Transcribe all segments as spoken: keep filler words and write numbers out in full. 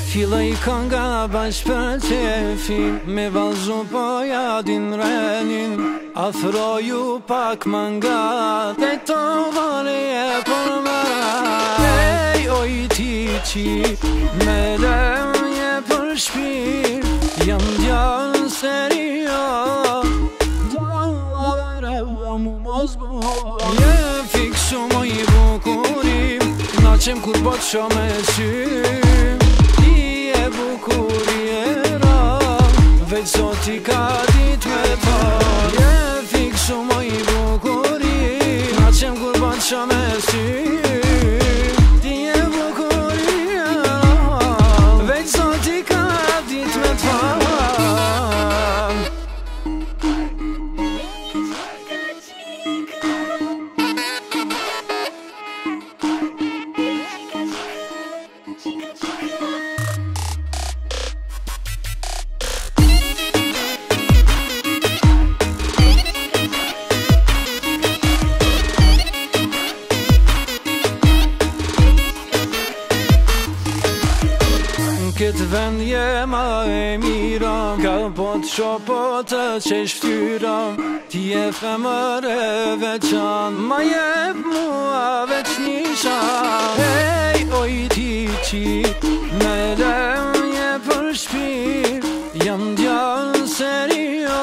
Filloj kënga bash për qefin, me valzu po jadin renin. Afroju pak më nga te to varje për mëra. Ej, oj ti qi, me lemje për shpir, jam djallë serio. Je fiksu mo i bukurim, na qem kur bot sho me sy. Ti e bukuriera, veç sot i ka dit me ta. Je fiksu mo i bukurim, na qem kur bot sho me sy. Ti e bukuriera, veç sot i ka dit me ta. Këtë vend je ma e mira, ka po të sho po të qesh ftyra. Ti e femër e veçan, ma jep mua veç një shan. Ej, oj ti qi, me lemje për shpir, jam djallë serio.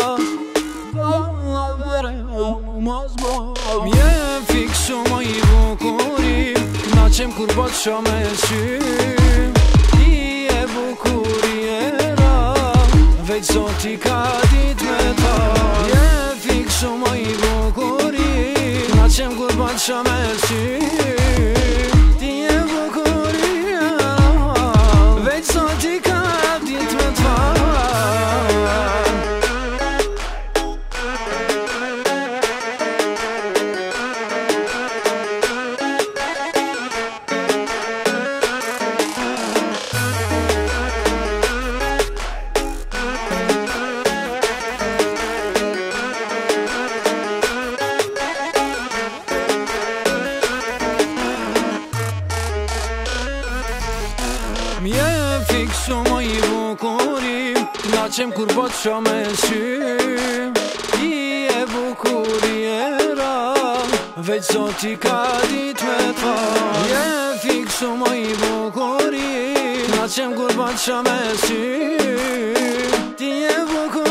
Je fiksu mo i bukurim, na qem kur po të sho me sy. Bukuriera, veç sot i ka dit me ta. Je fiksu mo i bukurim, na qem kur bat sho me sy. Ti e bukuriera, veç sot i ka dit me ta. Je fiksu mo i bukurim, na qem kur po të sho me sy. Ti e bukuriera, veç sot i ka dit me ta. Je fiksu mo i bukurim, na qem kur po të sho me sy. Ti e bukuriera.